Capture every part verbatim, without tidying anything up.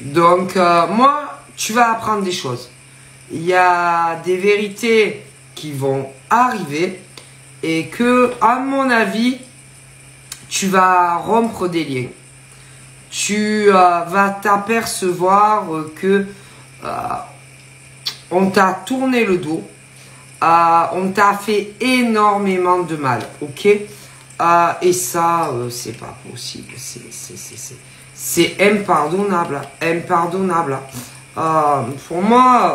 Donc, euh, moi, tu vas apprendre des choses. Il y a des vérités qui vont arriver et que, à mon avis, tu vas rompre des liens. Tu euh, vas t'apercevoir que euh, on t'a tourné le dos, euh, on t'a fait énormément de mal, ok? euh, Et ça, euh, c'est pas possible, c'est impardonnable, impardonnable. Euh, pour moi,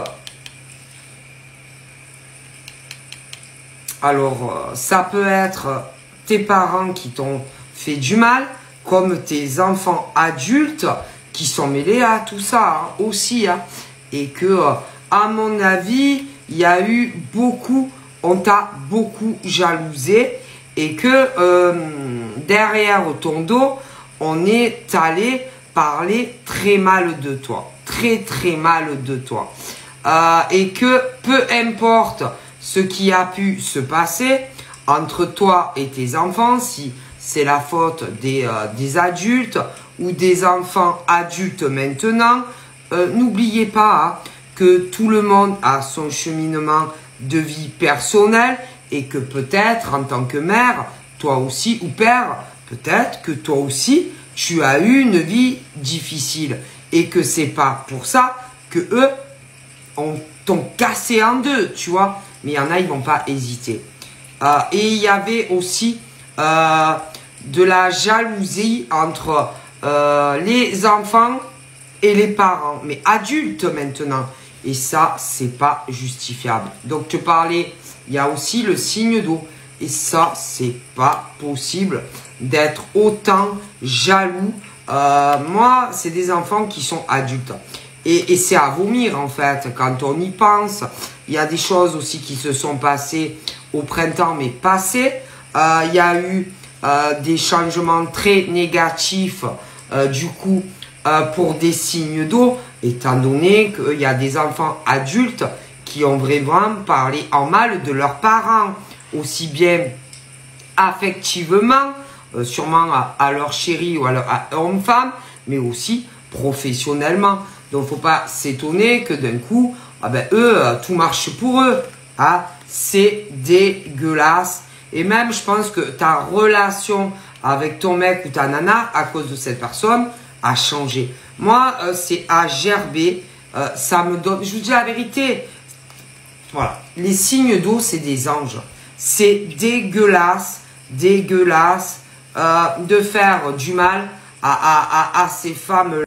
alors, euh, ça peut être tes parents qui t'ont fait du mal, comme tes enfants adultes qui sont mêlés à tout ça hein, aussi. Hein, et que, euh, à mon avis, il y a eu beaucoup, on t'a beaucoup jalousé. Et que euh, derrière ton dos, on est allé parler très mal de toi. Très très mal de toi. Euh, et que peu importe ce qui a pu se passer entre toi et tes enfants, si c'est la faute des, euh, des adultes ou des enfants adultes maintenant, euh, n'oubliez pas hein, que tout le monde a son cheminement de vie personnel et que peut-être en tant que mère, toi aussi ou père, peut-être que toi aussi tu as eu une vie difficile et que c'est pas pour ça que eux t'ont cassé en deux, tu vois. Mais il y en a, ils vont pas hésiter. Euh, et il y avait aussi euh, de la jalousie entre euh, les enfants et les parents, mais adultes maintenant. Et ça, c'est pas justifiable. Donc, te parlais, il y a aussi le signe d'eau. Et ça, c'est pas possible d'être autant jaloux. Euh, moi, c'est des enfants qui sont adultes. Et, et c'est à vomir, en fait, quand on y pense. Il y a des choses aussi qui se sont passées au printemps, mais passées. Euh, il y a eu euh, des changements très négatifs, euh, du coup, euh, pour des signes d'eau, étant donné qu'il y a des enfants adultes qui ont vraiment parlé en mal de leurs parents, aussi bien affectivement, euh, sûrement à, à leur chérie ou à leur à homme-femme, mais aussi professionnellement. Donc, il ne faut pas s'étonner que d'un coup, ah ben, eux, tout marche pour eux. Hein? C'est dégueulasse. Et même, je pense que ta relation avec ton mec ou ta nana, à cause de cette personne, a changé. Moi, euh, c'est à gerber. Euh, ça me donne... Je vous dis la vérité. Voilà. Les signes d'eau, c'est des anges. C'est dégueulasse, dégueulasse euh, de faire du mal à, à, à, à ces femmes